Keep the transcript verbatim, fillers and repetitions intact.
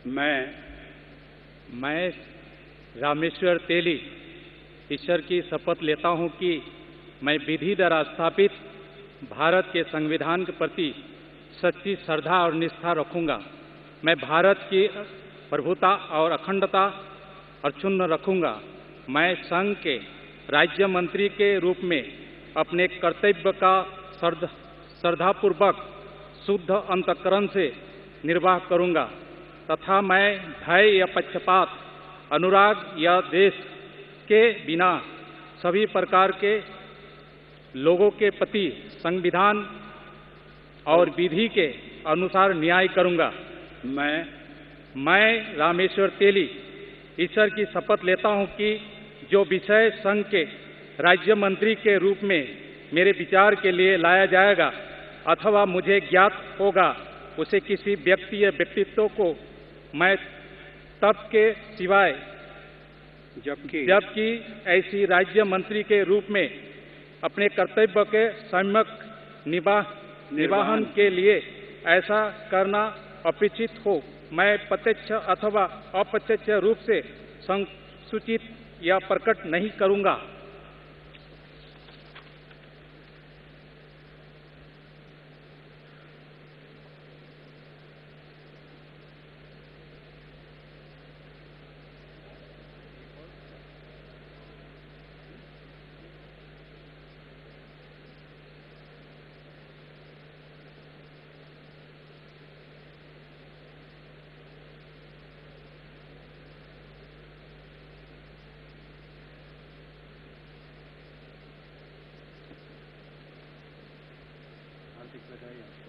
मैं मैं रामेश्वर तेली ईश्वर की शपथ लेता हूं कि मैं विधि द्वारा स्थापित भारत के संविधान के प्रति सच्ची श्रद्धा और निष्ठा रखूंगा। मैं भारत की प्रभुता और अखंडता अक्षुण्ण रखूंगा। मैं संघ के राज्य मंत्री के रूप में अपने कर्तव्य का श्रद्धापूर्वक शुद्ध अंतःकरण से निर्वाह करूंगा तथा मैं भय या पक्षपात, अनुराग या देश के बिना सभी प्रकार के लोगों के प्रति संविधान और विधि के अनुसार न्याय करूंगा। मैं मैं रामेश्वर तेली ईश्वर की शपथ लेता हूं कि जो विषय संघ के राज्य मंत्री के रूप में मेरे विचार के लिए लाया जाएगा अथवा मुझे ज्ञात होगा, उसे किसी व्यक्ति या व्यक्तित्व को मैं तब के सिवाय जबकि जबकि ऐसी राज्य मंत्री के रूप में अपने कर्तव्य के सम्यक निवाह निर्वहन के लिए ऐसा करना अपेक्षित हो, मैं प्रत्यक्ष अथवा अप्रत्यक्ष रूप से संसूचित या प्रकट नहीं करूंगा। हार्दिक बधाई।